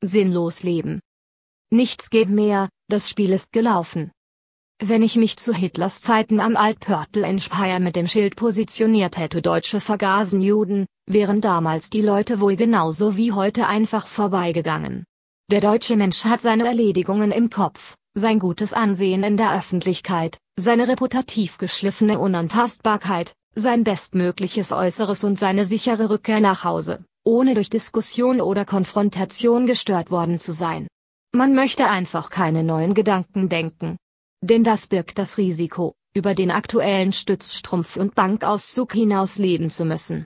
Sinnlos leben. Nichts geht mehr, das Spiel ist gelaufen. Wenn ich mich zu Hitlers Zeiten am Altpörtel in Speyer mit dem Schild positioniert hätte, Deutsche vergaßen Juden, wären damals die Leute wohl genauso wie heute einfach vorbeigegangen. Der deutsche Mensch hat seine Erledigungen im Kopf, sein gutes Ansehen in der Öffentlichkeit, seine reputativ geschliffene Unantastbarkeit, sein bestmögliches Äußeres und seine sichere Rückkehr nach Hause, ohne durch Diskussion oder Konfrontation gestört worden zu sein. Man möchte einfach keine neuen Gedanken denken. Denn das birgt das Risiko, über den aktuellen Stützstrumpf und Bankauszug hinaus leben zu müssen.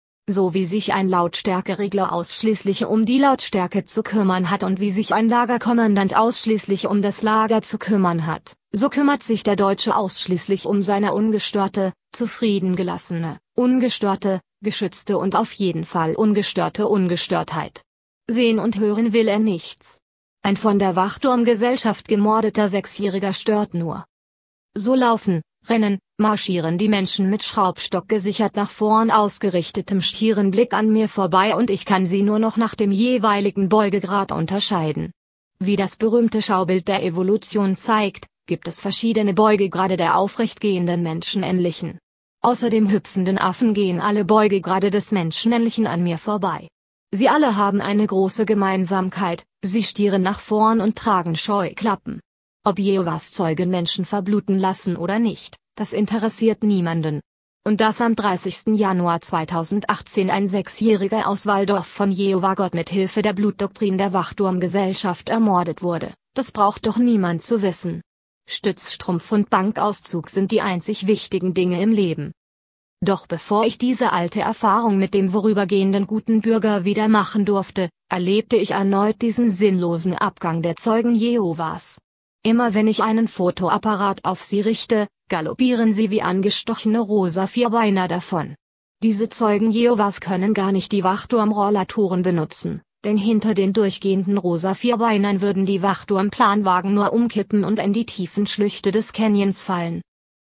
So wie sich ein Lautstärkeregler ausschließlich um die Lautstärke zu kümmern hat und wie sich ein Lagerkommandant ausschließlich um das Lager zu kümmern hat, so kümmert sich der Deutsche ausschließlich um seine ungestörte, zufriedengelassene, ungestörte, geschützte und auf jeden Fall ungestörte Ungestörtheit. Sehen und hören will er nichts. Ein von der Wachturmgesellschaft gemordeter Sechsjähriger stört nur. So laufen, rennen, marschieren die Menschen mit Schraubstock gesichert nach vorn ausgerichtetem stieren Blick an mir vorbei und ich kann sie nur noch nach dem jeweiligen Beugegrad unterscheiden. Wie das berühmte Schaubild der Evolution zeigt, gibt es verschiedene Beugegrade der aufrechtgehenden Menschenähnlichen. Außer dem hüpfenden Affen gehen alle Beugegrade des Menschenähnlichen an mir vorbei. Sie alle haben eine große Gemeinsamkeit, sie stieren nach vorn und tragen Scheuklappen. Ob Jehovas Zeugen Menschen verbluten lassen oder nicht, das interessiert niemanden. Und dass am 30. Januar 2018 ein Sechsjähriger aus Waldorf von Jehova Gott mit Hilfe der Blutdoktrin der Wachturmgesellschaft ermordet wurde, das braucht doch niemand zu wissen. Stützstrumpf und Bankauszug sind die einzig wichtigen Dinge im Leben. Doch bevor ich diese alte Erfahrung mit dem vorübergehenden guten Bürger wieder machen durfte, erlebte ich erneut diesen sinnlosen Abgang der Zeugen Jehovas. Immer wenn ich einen Fotoapparat auf sie richte, galoppieren sie wie angestochene rosa Vierbeiner davon. Diese Zeugen Jehovas können gar nicht die Wachturmrollatoren benutzen, denn hinter den durchgehenden rosa Vierbeinern würden die Wachturmplanwagen nur umkippen und in die tiefen Schlüchte des Canyons fallen.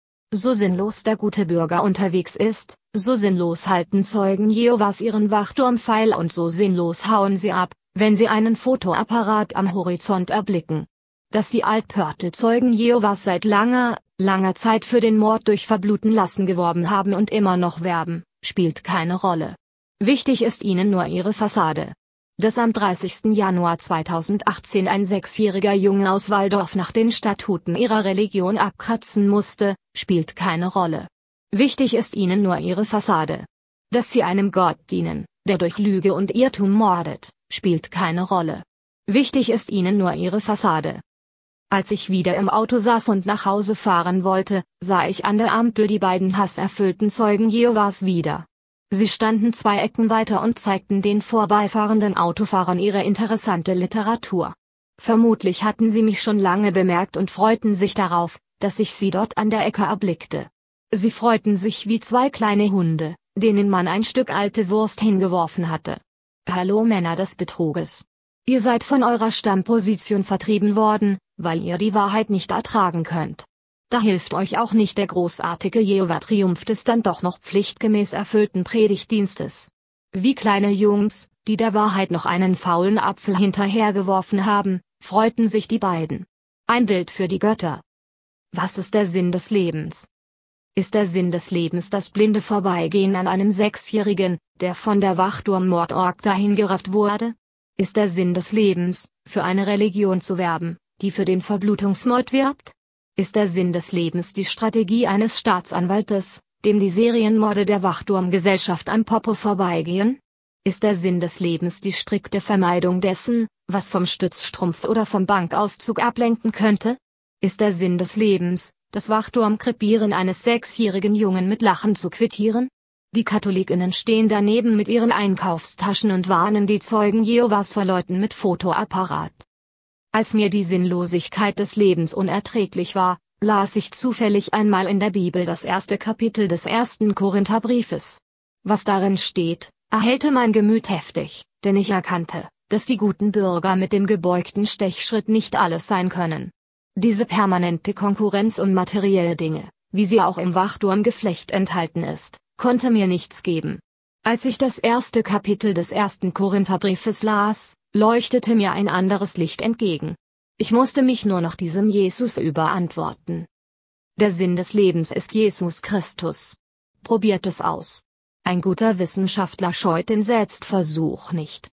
So sinnlos der gute Bürger unterwegs ist, so sinnlos halten Zeugen Jehovas ihren Wachturmpfeil und so sinnlos hauen sie ab, wenn sie einen Fotoapparat am Horizont erblicken. Dass die Altpörtel-Zeugen Jehovas seit langer Zeit für den Mord durch Verblutenlassen geworben haben und immer noch werben, spielt keine Rolle. Wichtig ist ihnen nur ihre Fassade. Dass am 30. Januar 2018 ein sechsjähriger Junge aus Waldorf nach den Statuten ihrer Religion abkratzen musste, spielt keine Rolle. Wichtig ist ihnen nur ihre Fassade. Dass sie einem Gott dienen, der durch Lüge und Irrtum mordet, spielt keine Rolle. Wichtig ist ihnen nur ihre Fassade. Als ich wieder im Auto saß und nach Hause fahren wollte, sah ich an der Ampel die beiden hasserfüllten Zeugen Jehovas wieder. Sie standen 2 Ecken weiter und zeigten den vorbeifahrenden Autofahrern ihre interessante Literatur. Vermutlich hatten sie mich schon lange bemerkt und freuten sich darauf, dass ich sie dort an der Ecke erblickte. Sie freuten sich wie 2 kleine Hunde, denen man ein Stück alte Wurst hingeworfen hatte. Hallo Männer des Betruges. Ihr seid von eurer Stammposition vertrieben worden, weil ihr die Wahrheit nicht ertragen könnt. Da hilft euch auch nicht der großartige Jehova-Triumph des dann doch noch pflichtgemäß erfüllten Predigtdienstes. Wie kleine Jungs, die der Wahrheit noch einen faulen Apfel hinterhergeworfen haben, freuten sich die beiden. Ein Bild für die Götter. Was ist der Sinn des Lebens? Ist der Sinn des Lebens das blinde Vorbeigehen an einem Sechsjährigen, der von der Wachturm-Mordorg dahingerafft wurde? Ist der Sinn des Lebens, für eine Religion zu werben, die für den Verblutungsmord wirbt? Ist der Sinn des Lebens die Strategie eines Staatsanwaltes, dem die Serienmorde der Wachturmgesellschaft am Popo vorbeigehen? Ist der Sinn des Lebens die strikte Vermeidung dessen, was vom Stützstrumpf oder vom Bankauszug ablenken könnte? Ist der Sinn des Lebens, das Wachturmkrepieren eines sechsjährigen Jungen mit Lachen zu quittieren? Die Katholikinnen stehen daneben mit ihren Einkaufstaschen und warnen die Zeugen Jehovas vor Leuten mit Fotoapparat. Als mir die Sinnlosigkeit des Lebens unerträglich war, las ich zufällig einmal in der Bibel das 1. Kapitel des 1. Korintherbriefes. Was darin steht, erhellte mein Gemüt heftig, denn ich erkannte, dass die guten Bürger mit dem gebeugten Stechschritt nicht alles sein können. Diese permanente Konkurrenz um materielle Dinge, wie sie auch im Wachturmgeflecht enthalten ist, konnte mir nichts geben. Als ich das erste Kapitel des 1. Korintherbriefes las, leuchtete mir ein anderes Licht entgegen. Ich musste mich nur noch diesem Jesus überantworten. Der Sinn des Lebens ist Jesus Christus. Probiert es aus. Ein guter Wissenschaftler scheut den Selbstversuch nicht.